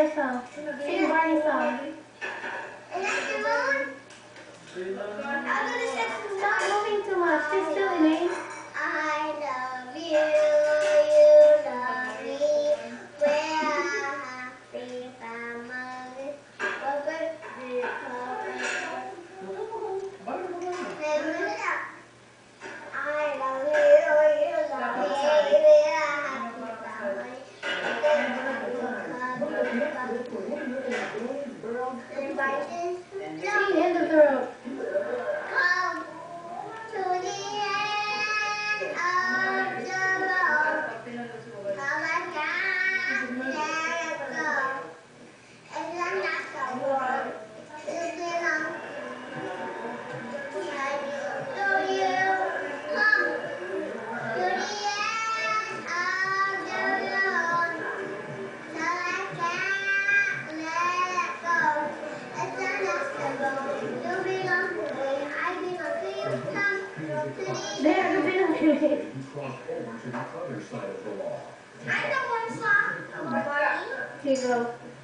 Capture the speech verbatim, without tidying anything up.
Barney song. Sing a Barney song. I'm gonna say stop moving too much. Stay still, Elaine. I love you, you love me. We're a happy family. I love you, you love me. We're a happy family. The end of the road. Come to the end of the road. Come and can't let go. It's not the world. It's belong to you. Come to the end of the road. Come and can't let go. It's not the road. You belong to me. I belong to you. Come to the end. There, you belong to me. Cross over to the other side of the law. I know one song. Here you go.